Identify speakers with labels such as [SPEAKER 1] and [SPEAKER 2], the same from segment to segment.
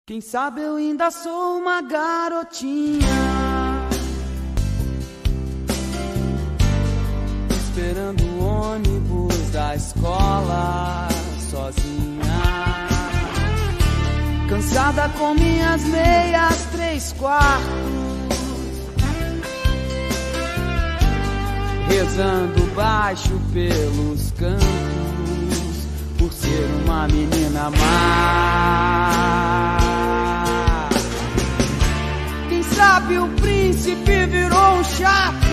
[SPEAKER 1] Quem sabe eu ainda sou uma garotinha, esperando o ônibus da escola sozinha, cansada com minhas meias 3/4, rezando baixo pelos cantos, por ser uma menina má. Quem sabe o príncipe virou um chato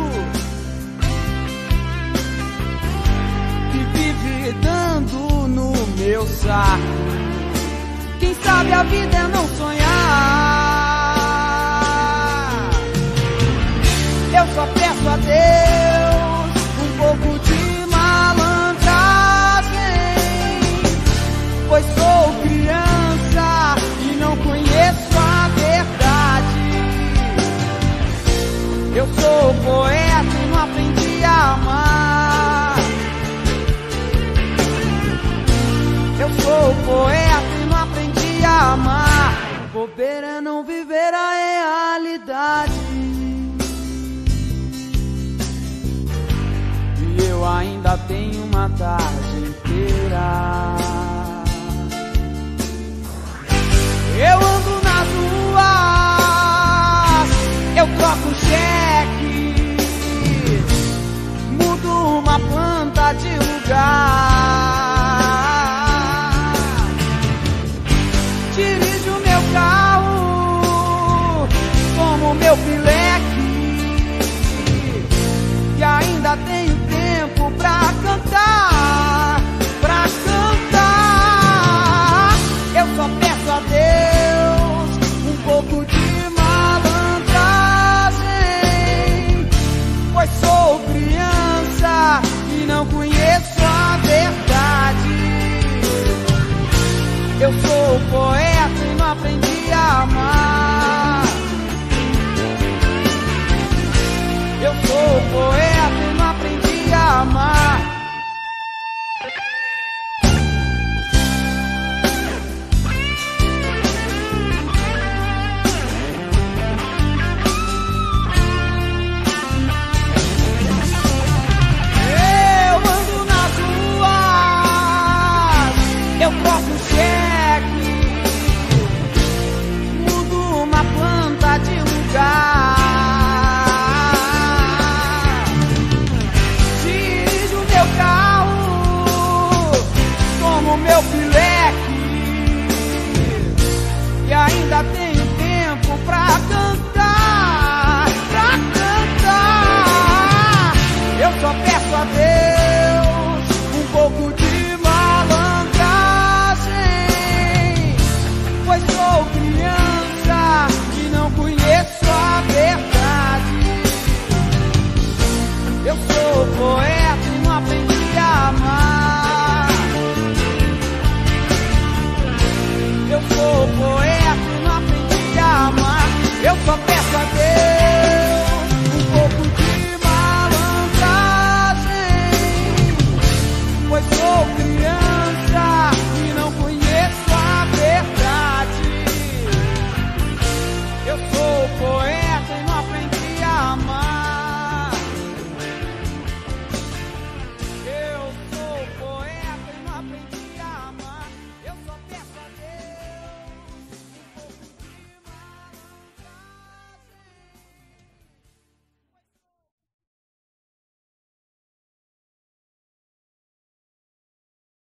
[SPEAKER 1] que vive dando no meu saco. Quem sabe a vida é não sonhar. Eu só peço a Deus um pouco de malandragem, pois sou criança e não conheço a verdade. Eu sou poeta e não aprendi a amar. Eu sou poeta e não aprendi a amar. Bobeira é não viver a realidade. E eu ainda tenho uma tarde inteira. Eu ando nas ruas, eu troco cheque, mudo uma planta de lugar, dirijo meu carro como meu pileque, e ainda tenho tempo pra cantar, pra cantar. Eu só peço a Deus um pouco de malandragem, pois sou criança e não conheço a verdade. Eu sou poeta e não aprendi a amar.